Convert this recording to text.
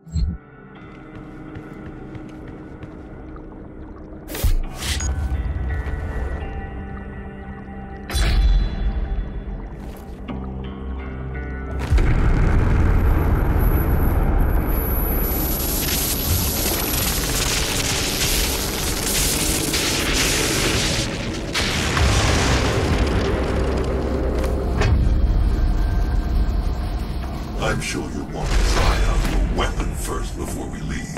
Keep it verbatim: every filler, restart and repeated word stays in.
I'm sure you'll want to try out your weapon first before we leave.